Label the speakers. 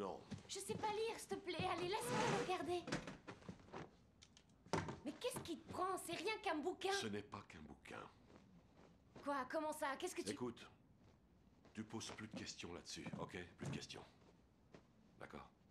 Speaker 1: Non.
Speaker 2: Je sais pas lire, s'il te plaît. Allez, laisse-moi le regarder. Mais qu'est-ce qui te prend? C'est rien qu'un bouquin.
Speaker 1: Ce n'est pas qu'un bouquin.
Speaker 2: Quoi? Comment ça? Qu'est-ce que tu...
Speaker 1: Écoute, tu poses plus de questions là-dessus, ok? Plus de questions. D'accord?